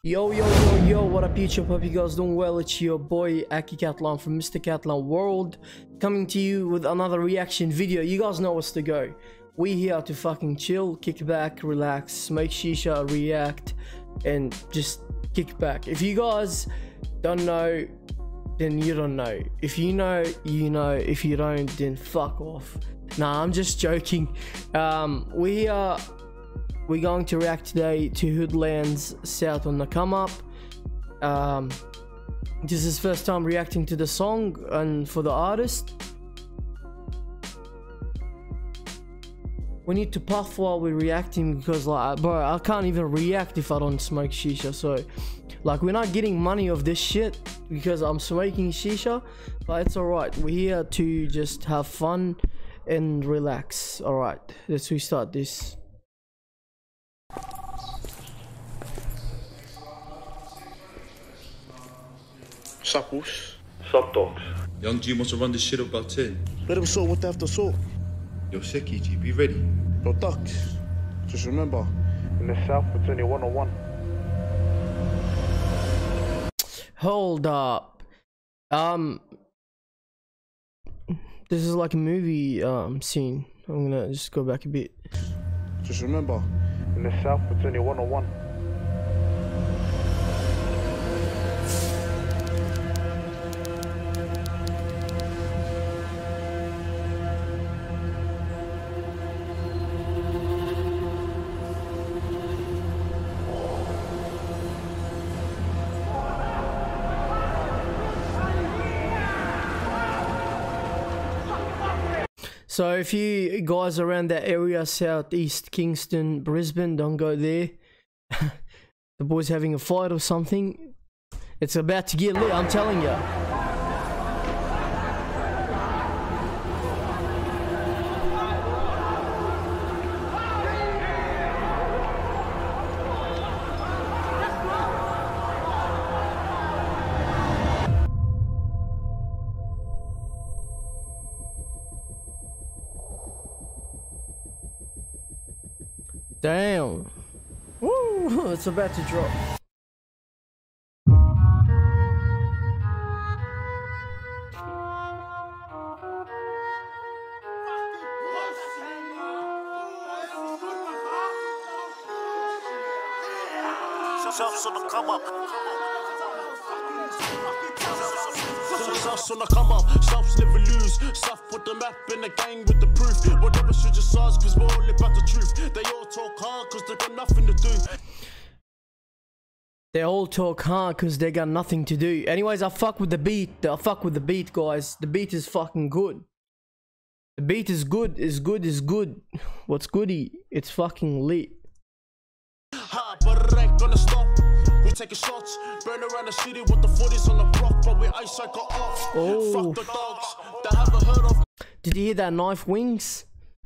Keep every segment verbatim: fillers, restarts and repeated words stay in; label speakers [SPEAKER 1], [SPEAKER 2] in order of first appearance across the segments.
[SPEAKER 1] Yo, yo, yo, yo, what up YouTube? Hope you guys doing well. It's your boy Aki Catalan from Mister Catalan World, coming to you with another reaction video. You guys know what's to go. We here to fucking chill, kick back, relax, smoke shisha, react, and just kick back. If you guys don't know, then you don't know. If you know, you know. If you don't, then fuck off. Nah, I'm just joking. Um, we are... We're going to react today to Hoodlands South on the Come Up. Um, this is first time reacting to the song and for the artist. We need to puff while we're reacting because, like, bro, I can't even react if I don't smoke shisha. So, like, we're not getting money of this shit because I'm smoking shisha, but it's alright. We're here to just have fun and relax. Alright, let's restart this.
[SPEAKER 2] Supples.
[SPEAKER 3] Sub dogs.
[SPEAKER 4] Young G wants to run this shit up about ten.
[SPEAKER 2] Let him sort what they have to sort.
[SPEAKER 4] Yo, Seki G, be ready.
[SPEAKER 2] Yo, Duck. Just remember.
[SPEAKER 3] In the south, it's only one on one.
[SPEAKER 1] Hold up. Um, this is like a movie um scene. I'm gonna just go back a bit.
[SPEAKER 2] Just remember.
[SPEAKER 3] In the south, it's only one on one.
[SPEAKER 1] So if you guys around that area, southeast Kingston, Brisbane, don't go there. The boys having a fight or something. It's about to get lit, I'm telling you. Damn. Woo, it's about to drop.
[SPEAKER 5] South's on the come up. South's on the come up. South's never lose. South put the map in the gang with the proof. Whatever should just size, cause we're all about the truth. They all talk hard cause they got nothing to do.
[SPEAKER 1] They all talk hard cause they got nothing to do. Anyways, I fuck with the beat. I fuck with the beat, guys. The beat is fucking good. The beat is good. Is good is good. What's goody? It's fucking lit.
[SPEAKER 5] Ha, but it ain't gonna stop. We taking shots, burn around the city with the forties on the block, but we ice like off.
[SPEAKER 1] Oh.
[SPEAKER 5] Fuck the dogs that haven't heard of.
[SPEAKER 1] Did you hear that knife wings?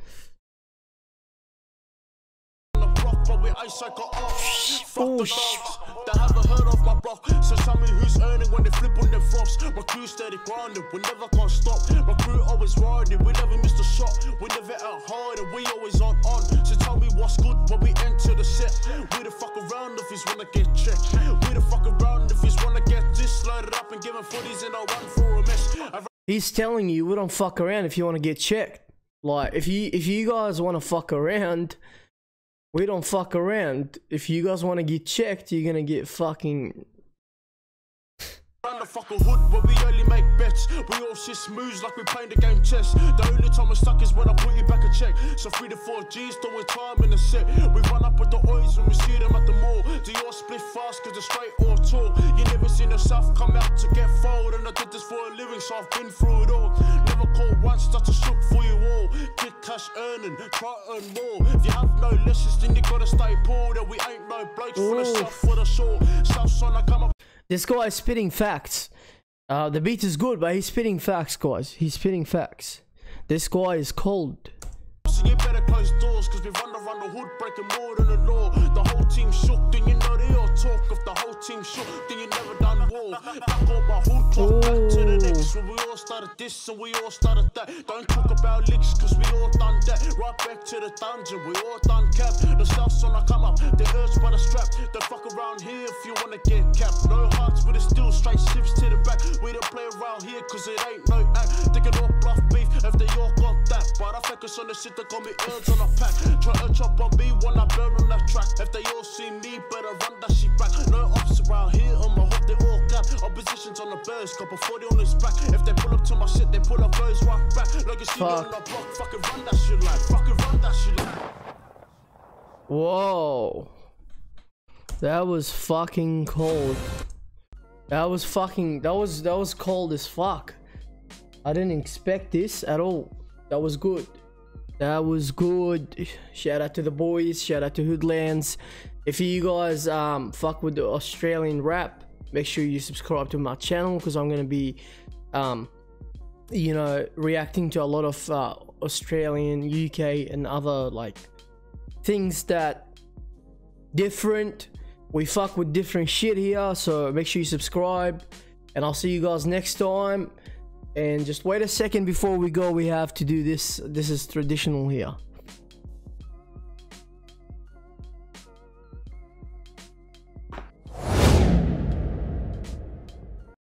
[SPEAKER 5] On the block, but we ice like off. Fuck
[SPEAKER 1] Oh,
[SPEAKER 5] the
[SPEAKER 1] sh
[SPEAKER 5] dogs that haven't heard of my block. So tell me who's earning when they flip on their frost. My crew steady grinding, we never can't stop. My crew always riding, we never miss a shot. We never out hard and we always on on. So tell me what's good when we enter the set. We the fuck around if he's wanna get checked. We the fuck around if he's wanna get this loaded up and give him footies and I run for a mess.
[SPEAKER 1] He's telling you we don't fuck around if you want to get checked. Like, if you if you guys want to fuck around, we don't fuck around. If you guys want to get checked, you're gonna get fucking...
[SPEAKER 5] Run the fucking hood where we only make bets. We all shit smooth like we playing the game chess. The only time we're stuck is when I put you back a check. So three to four G's doing time in the set. We run up with the oils when we see them at the mall. Do you all split fast cause they're straight or tall? You never seen yourself come out to get fold. And I did this for a living so I've been through it all. Never called once just to shoot for you all. Kid cash earning, try to earn more. If you have no lessons then you gotta stay poor. That we ain't no blokes for the south for the shore. South's on the come up.
[SPEAKER 1] This guy is spitting facts. Uh, the beat is good, but he's spitting facts, guys. He's spitting facts. This guy is cold.
[SPEAKER 5] you better close doors, cause we run around the hood breaking more than the law. The whole team shook, then you know they all talk. If the whole team shook, then you never done war. Back on my hood clock, back to the next. When we all started this and we all started that. Don't talk about licks, cause we all done that. Right back to the dungeon, we all done cap. The south's on I come up, they urged by the strap. Don't fuck around here if you wanna get capped. No hearts with it still, straight shifts to the back. We don't play around here cause it ain't no act. They can all bluff beef if they all got that. But I focus on the shit that got me urged on a pack. Try to chop on me when I burn on that track. If they all see me, better run that shit back. No ops around here on my hood, they all got oppositions on the birds, couple forty on his back. If they pull up to my shit, they pull up those right back. Like you see me on the block, fucking run that shit like, fucking run that shit like.
[SPEAKER 1] Whoa. That was fucking cold. That was fucking, that was, that was cold as fuck. I didn't expect this at all. That was good. That was good. Shout out to the boys. Shout out to Hoodlands. If you guys um fuck with the Australian rap, make sure you subscribe to my channel, because I'm gonna be um you know reacting to a lot of uh, Australian, U K and other like things that different. We fuck with different shit here, so make sure you subscribe, and I'll see you guys next time. And just wait a second before we go, we have to do this. This is traditional here.